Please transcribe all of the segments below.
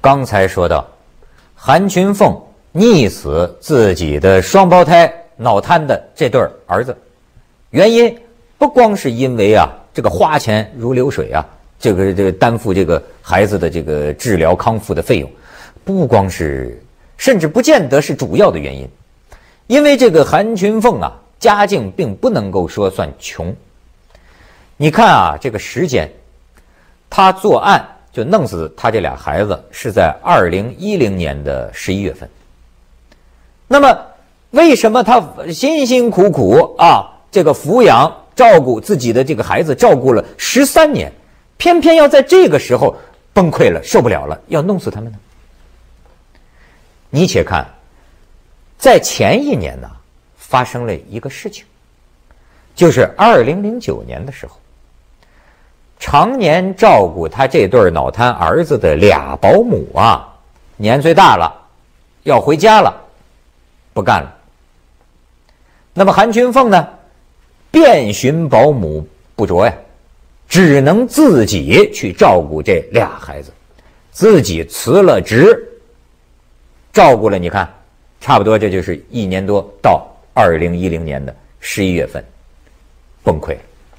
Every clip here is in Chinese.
刚才说到，韩群凤溺死自己的双胞胎脑瘫的这对儿子，原因不光是因为啊这个花钱如流水啊，这个担负这个孩子的这个治疗康复的费用，不光是，甚至不见得是主要的原因。因为这个韩群凤啊，家境并不能够说算穷。你看啊，这个时间，他作案就弄死他这俩孩子是在2010年的11月份。那么为什么他辛辛苦苦啊这个抚养照顾自己的这个孩子照顾了13年，偏偏要在这个时候崩溃了，受不了了，要弄死他们呢？你且看，在前一年呢，发生了一个事情，就是2009年的时候，常年照顾他这对脑瘫儿子的俩保姆啊，年岁大了，要回家了，不干了。那么韩群凤呢，遍寻保姆不着呀，只能自己去照顾这俩孩子，自己辞了职，照顾了，你看差不多这就是1年多，到2010年的11月份崩溃了。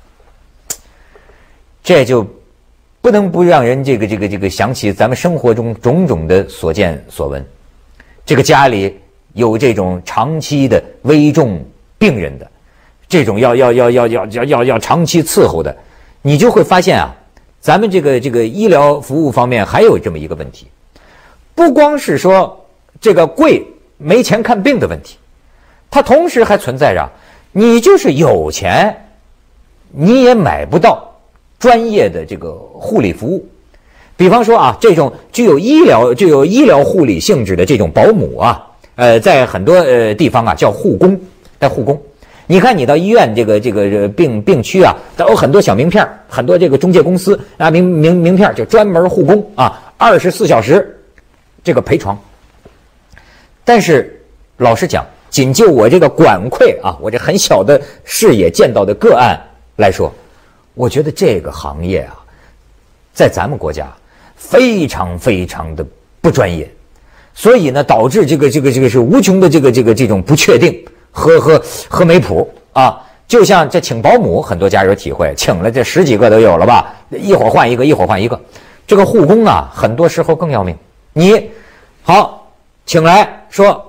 这就不能不让人这个想起咱们生活中种种的所见所闻。这个家里有这种长期的危重病人的，这种要长期伺候的，你就会发现啊，咱们这个医疗服务方面还有这么一个问题，不光是说这个贵没钱看病的问题，它同时还存在着你就是有钱你也买不到专业的这个护理服务。比方说啊，这种具有医疗护理性质的这种保姆啊，在很多地方啊叫护工，带护工。你看你到医院这个病区啊，都有很多小名片，很多这个中介公司啊名片就专门护工啊，24小时这个陪床。但是老实讲，仅就我这个管窥啊，我这很小的视野见到的个案来说，我觉得这个行业啊，在咱们国家非常非常的不专业，所以呢，导致这个是无穷的这种不确定和没谱啊。就像这请保姆，很多家有体会，请了这10几个都有了吧，一会儿换一个，一会儿换一个。这个护工啊，很多时候更要命。你好，请来说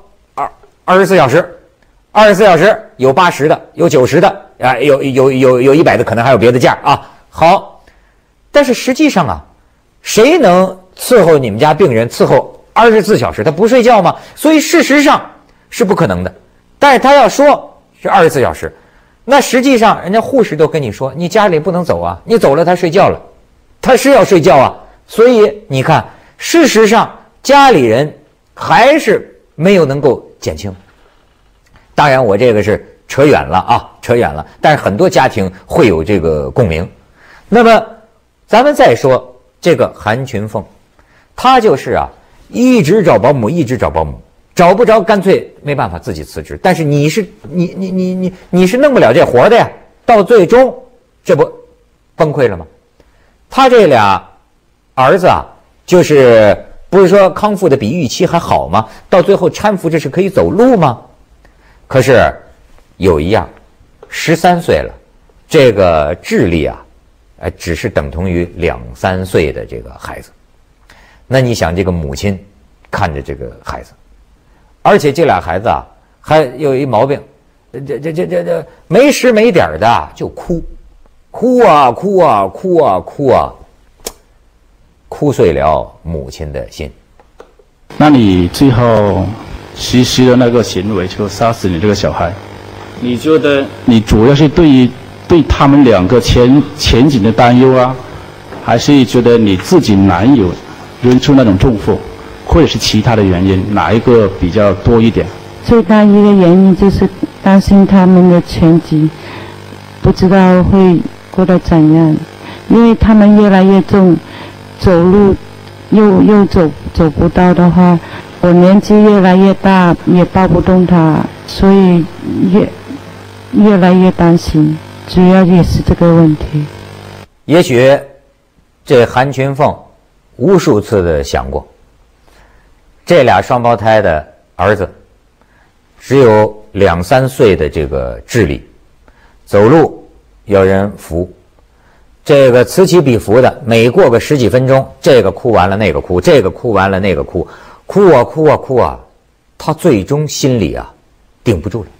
24小时，24小时有80的，有90的啊，有100的，可能还有别的价啊。好，但是实际上啊，谁能伺候你们家病人伺候24小时？他不睡觉吗？所以事实上是不可能的。但是他要说是24小时，那实际上人家护士都跟你说，你家里不能走啊，你走了他睡觉了，他是要睡觉啊。所以你看，事实上家里人还是没有能够减轻。当然我这个是扯远了啊，扯远了，但是很多家庭会有这个共鸣。那么咱们再说这个韩群凤，他就是啊，一直找保姆，一直找保姆，找不着干脆没办法自己辞职。但是你是弄不了这活的呀，到最终这不崩溃了吗？他这俩儿子啊，就是不是说康复的比预期还好吗？到最后搀扶着是可以走路吗？可是有一样，13岁了，这个智力啊，只是等同于2、3岁的这个孩子。那你想，这个母亲看着这个孩子，而且这俩孩子啊，还有一毛病，这没时没点的就哭啊，哭碎了母亲的心。 那你最后实施的那个行为，就杀死你这个小孩，你觉得你主要是对他们2个前景的担忧啊，还是觉得你自己男友扔出那种重负，或者是其他的原因，哪一个比较多一点？ 最大一个原因就是担心他们的前景，不知道会过得怎样，因为他们越来越重，走路又走不到的话，我年纪越来越大，也抱不动他，所以越来越担心，主要也是这个问题。 也许这韩群凤无数次的想过， 这俩双胞胎的儿子只有2、3岁的这个智力，走路要人扶，这个此起彼伏的，每过个10几分钟，这个哭完了那个哭，这个哭完了那个哭，哭啊哭啊哭啊，他最终心里啊顶不住了，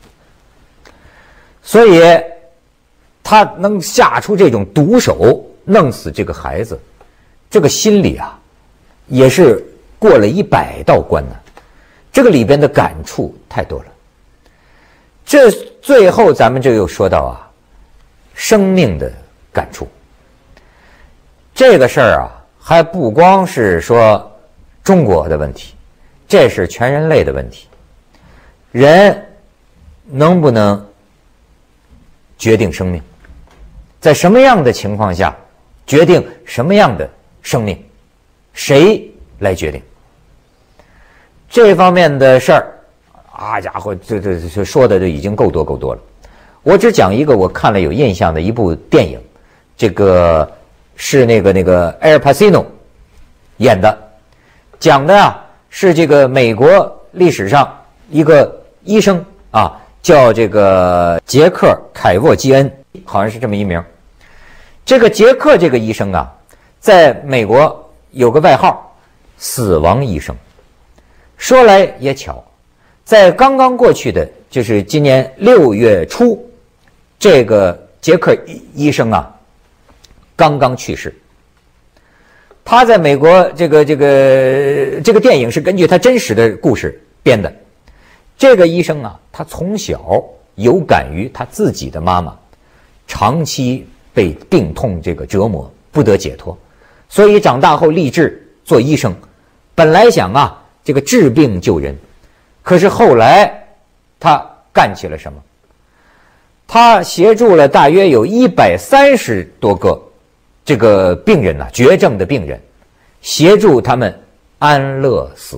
所以他能下出这种毒手弄死这个孩子，这个心里啊也是过了100道关呢。这个里边的感触太多了。这最后咱们就又说到啊，生命的感触。这个事儿啊，还不光是说中国的问题，这是全人类的问题。人能不能决定生命？在什么样的情况下决定什么样的生命？谁来决定？这方面的事儿，啊家伙，这说的就已经够多了。我只讲一个我看了有印象的一部电影，这个是那个埃尔帕西诺演的，讲的啊是这个美国历史上一个医生啊，叫这个杰克·凯沃基恩，好像是这么一名。这个杰克这个医生啊，在美国有个外号“死亡医生”。说来也巧，在刚刚过去的就是今年6月初，这个杰克医生啊刚刚去世。他在美国这个电影是根据他真实的故事编的。这个医生啊，他从小有感于他自己的妈妈长期被病痛这个折磨，不得解脱，所以长大后立志做医生。本来想啊这个治病救人，可是后来他干起了什么？他协助了大约有130多个这个病人呐，绝症的病人，协助他们安乐死。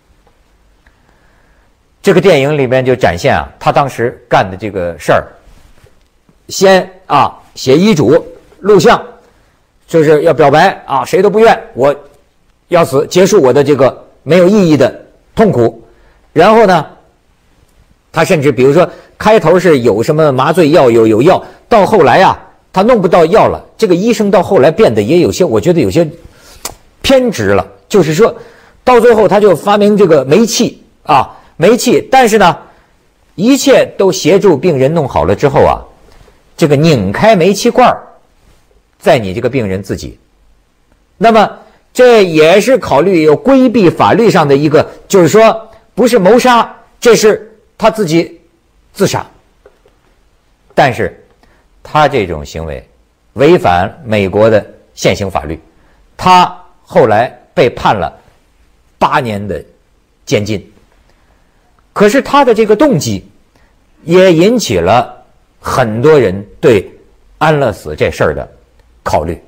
这个电影里面就展现啊，他当时干的这个事儿，先啊写遗嘱、录像，就是要表白啊，谁都不愿，我要死，结束我的这个没有意义的痛苦。然后呢，他甚至比如说开头是有什么麻醉药，有药，到后来啊他弄不到药了，这个医生到后来变得也有些，我觉得有些偏执了，就是说到最后他就发明这个煤气啊，煤气，但是呢一切都协助病人弄好了之后啊，这个拧开煤气罐在你这个病人自己，那么这也是考虑有规避法律上的一个，就是说不是谋杀，这是他自己自杀。但是他这种行为违反美国的现行法律，他后来被判了8年的监禁。可是他的这个动机也引起了很多人对安乐死这事儿的考虑。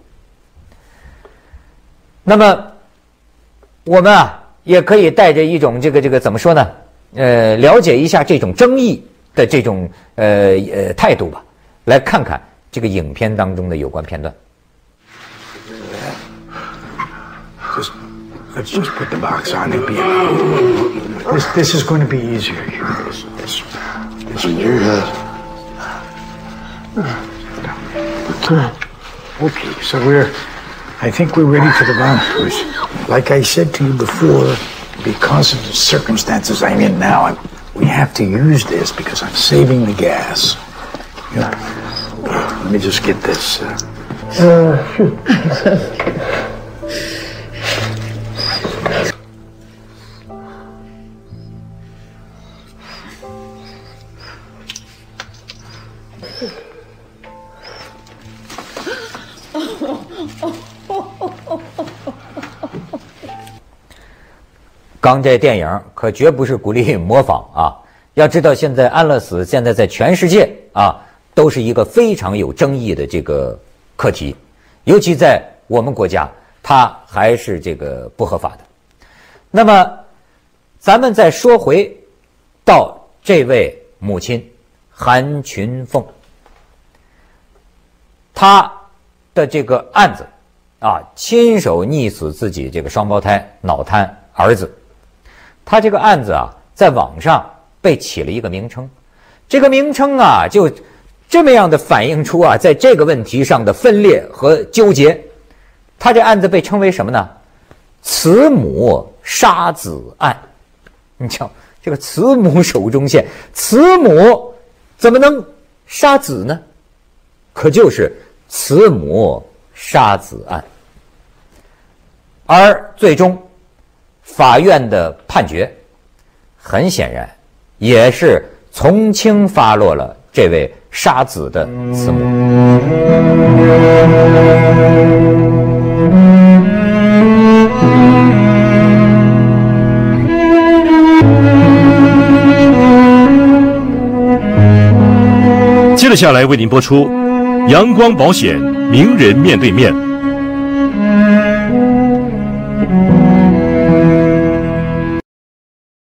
那么我们啊也可以带着一种这个怎么说呢？了解一下这种争议的这种态度吧，来看看这个影片当中的有关片段。 Let's just put the box on and be out. This is going to be easier here. This in your head. Okay, so I think we're ready for the bounce. Like I said to you before, because of the circumstances I'm in now, we have to use this because I'm saving the gas. Let me just get this. 刚这电影可绝不是鼓励模仿啊！要知道，现在安乐死现在在全世界啊都是一个非常有争议的这个课题，尤其在我们国家，它还是这个不合法的。那么，咱们再说回到这位母亲韩群凤，她的这个案子啊，亲手溺死自己这个双胞胎脑瘫儿子他这个案子啊，在网上被起了一个名称，这个名称啊，就这么样的反映出啊，在这个问题上的分裂和纠结。他这案子被称为什么呢？慈母杀子案。你瞧，这个慈母手中线，慈母怎么能杀子呢？可就是慈母杀子案。而最终法院的判决很显然也是从轻发落了这位杀子的慈母。 接着下来为您播出阳光保险名人面对面。